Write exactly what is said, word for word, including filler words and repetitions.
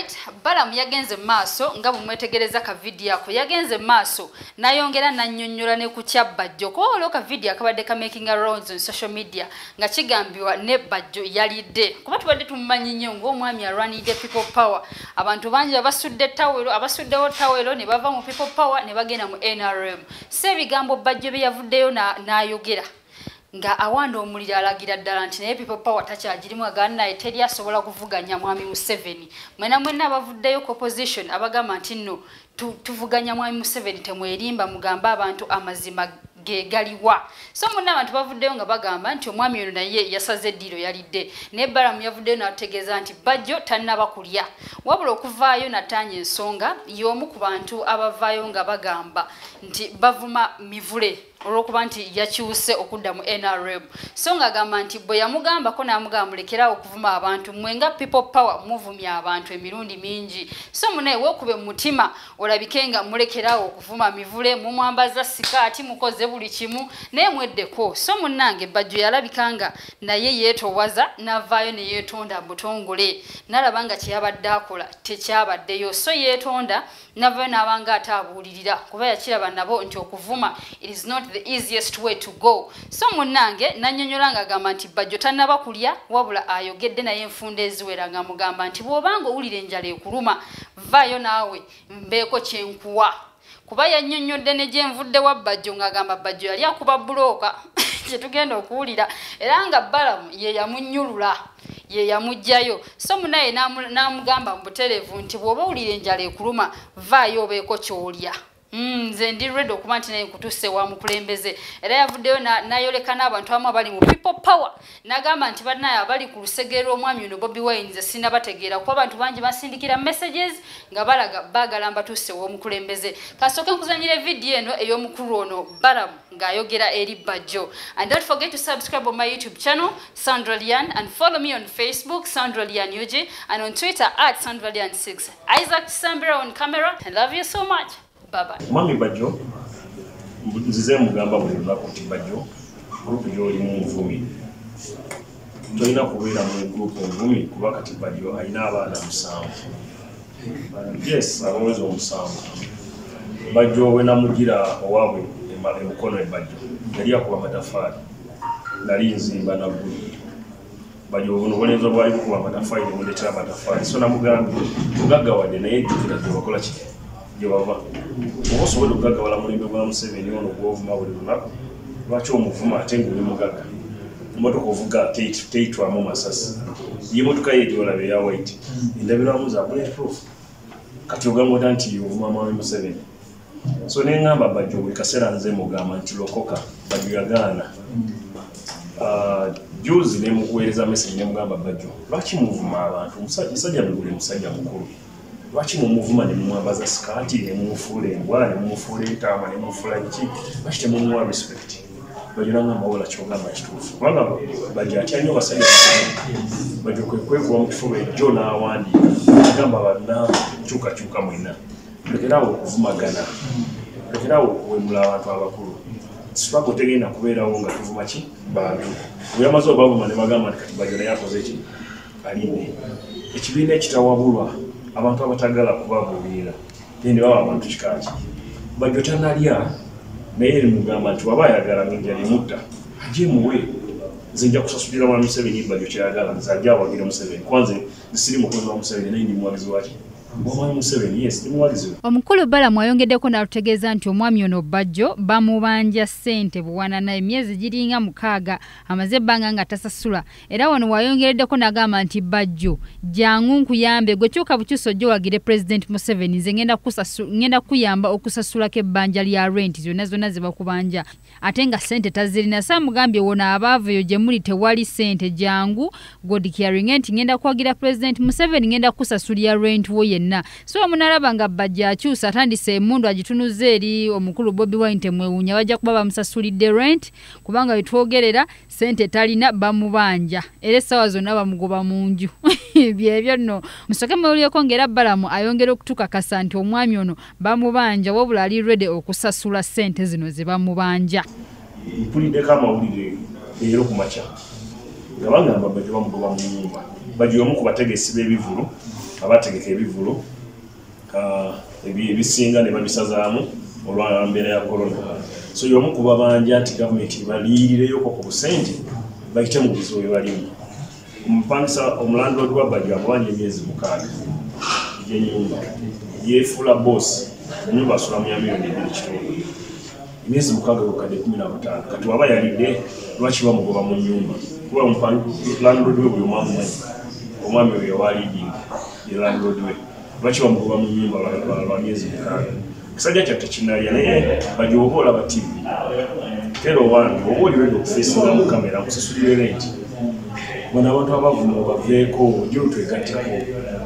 Alright, Balamu yagenze maaso nga bumwetegereza ka video yako yagenze maaso nayongera nannyonnyola ne ku kya Bajjo ko olwo ka video akabadde ka making rounds on social media nga kigambiwa ne Bajjo yalidde kuba tubadde tumumanyi nnyo ng'omwami arwanidde people power abantu bangi abasudde tawero abasuddewo tawero ne bava mu people power ne bagenda mu N R M sebigambo Bajjo bye yavuddeyo nayogera nga awanda omulira alagira ddala nti naye people power takyagirimu agana naye teri asobola kuvuganya mwami Museveni mwena mwena abavuddeyo ku opposition abagamba nti nno tuvuganya mwami Museveni temwerimba mugamba abantu amazima ge galiwa so munna abantu bavuddeyo nga bagamba nti omwami ono naye yasaze eddiro yalidde ne Balamu yavuddeyo n'ategeeza nti Bajjo tannaba kulya wabula okuvaayo natanya ensonga y'omu ku bantu abavaayo nga bagamba nti bavuma mivule olwokuba nti yakyuse okudda mu N R M so nga agamba nti bwe yamugambako n'amugamba mulekerawo okuvuma abantu mwenga people power muvumya abantu emirundi mingi so munaye weekube mu mutima olabike nga mulekerawo okuvuma mivule mumwambaza sikaati mukoze buli kimu naye mweddeko so munnange Bajjo yalabikanga naye yeetowaza n'avaayo ne yeetonda butongole n'alaba nga kyeyabadde akola tekyabaddeyo so yeetonda n'avaayo n'abanga ataabuulirira kuba yakiraba nabo nti okuvuma it is not the easiest way to go so munnange nannyonnyola nga agamba nti Bajjo tannaba kulya wabula ayogedde naye enfunda eziwera nga mugamba nti bw'obanga owulira enjala ekuluma vaayo naawe mbeeko kyenkuwa kuba yannyonnyodde ne gyenvudde wa Bajjo ng'agamba Bajjo yali akuba bulooka kyetugenda okuwulira era nga Balamu ye yamunnyulula ye yamugjayo so munaye n'amugamba mu butereevu nti bw'oba owulira enjala ekuluma vaayo obeeko ky'olya nze ndi ready okuba nti naye nkutuse wa mukulembeze era yavuddeyo nayoleka n'abantu abamu abali mu people power n'agamba nti bannaye abali ku lusegero omwami ono Bobi Wine nze sinnabategeera kuba abantu bangi basindikira messages nga balaga baagala mbatuse w'omukulembeze kasooke nkuzanyire vidiyo eno ey'omukulu ono Balamu ng'ayogera eri Bajjo and don't forget to subscribe on my YouTube channel Sandra Lian and follow me on Facebook Sandra Lian U G and on Twitter at Sandra Lian six. Isaac Sambira on camera. I love you so much. Bye bye. Mami Bajjo nzize mugamba buli lunaku nti Bajjo group gy'olimu nvumi tolina kubeera mu group nvumi kuba kati Bajjo alina abaana musanvu yes abawezi omusanvu Bajjo we namugira owaabwe emukono e Bajjo yali akuba amatafaali nali nzimba naggulu Bajjo buno obulezi obwali bukuba amatafaali ne mundeetera amatafaali so namugambye tugaggawadde naye ejjukira gye wakola kiti Yehova osobola okugaggawala mulembe gwa Museveni ono gw'ovuma buli lunaku lwaki omuvuma ate ng'oli mugagga emmotoka ovuga teyitwamu masasi ye motoka ye gy'olaba eya white endabirwamu za bulletproof kati ogamba ota nti ovuma mwami Museveni so ne ŋŋamba Bajjo buli kaseera nze mugamba nti lokoka Bajjo yagaana juzi ne mukuweereza message ne mugamba Bajjo lwaki muvuma abantu musajja mugule musajja mukulu lwaki mumuvuma ne mumwambaza sikaati ne mumufuula embwa ne mumufuula entaama ne mumufuula ki lwaki temumuwa respect Bajjo nangamba wola kyogamba kituufu kubanga Bajjo atya nnyo basajja Bajjo kwe kwekuba mu kifuba ejjo n'awandiika agamba banna kyukakyuka mwena lekerawo okuvumagana lekerawo okuwemula abantu abakulu struggle tegenda kubeerawo nga tuvuma ki bantu bwe yamaze obavuma ne bagamba nti kati Bajjo naye akoze ki alinde ekibiina ekitawabulwa abantu abatagala kubabuulira yende baba abantu kikaaki Bajjo tannalya naye mugamba nti waba ayagala ng'enjala emutta ajje muwe nze nja kusasulira mwami Museveni Bajjo kyayagala nze ajja awagira Museveni kwanze siri mukozi wa Museveni naye ndi muwagizi waki omwami Museveni yes ndi muwagizi omukulu Balamu ayongeddeko n'alutegeeza nti omwami ono Bajjo bamubanja ssente buwanana emyezi giringa mukaaga amaze ebbanga nga tasasula era wano wayongereddeko n'agamba nti Bajjo jangu nkuyambe gwe kyuka bukyusa ojja owagire President Museveni nze ngenda ngenda kuyamba okusasulako ebbanja lya rent zonna zonna ze bakubanja ate nga ssente tazirina saamugambye wona abaavuyo gye muli tewali ssente jangu God caring nti ngenda kuwagira President Museveni ngenda kusasulira rent wo yenna so omunalaba nga Bajjo akyusa atandise emundu agitunuze eri omukulu Bobi Wine temwewuunya bajja kuba bamusasulidde rent kubanga wetwogerera ssente talina bamubanja era essaawa zonna bamugoba mu nju byebyo nno musooke mwewulyeko ng'era Balamu ayongera okutukakasa nti omwami ono bamubanja wabula ali ready okusasula ssente zino ze bamubanja mpuliddeko amawulire leero ku makya nga bagamba Bajjo bamugoba mu nnyumba Bajjo omu ku bategesi b'ebivulu abategeka ebivulo ebisinga ne babisazaamu olwa mbeera ya corona. So y'omu ku babanja nti gavumenti baliyirireyoko ku busente bayite mu bizibu bye balimu. Omupangisa omulandlord wa Bajjo amubanja emyezi mukaaga egy'ennyumba yeefuula boosi ennyumba asula mu ya miliyoni ebiri kitundu emyezi mukaaga yokadde kumi na butaano kati waba yalidde lwaki bamugoba mu nnyumba kuba landlord we buli omwamumanyi omwami oyo yawalidinga ye landlord we lwaki bamugoba mu nnyumba lwa myezi mukaaga. Ekisajja kyatte kinalya naye Bajjo oba olaba T V kero wange oba oli wedde okufeesinga mu kamera nkusasulire renti bano abantu abavuma baveeko ojja otwegatteko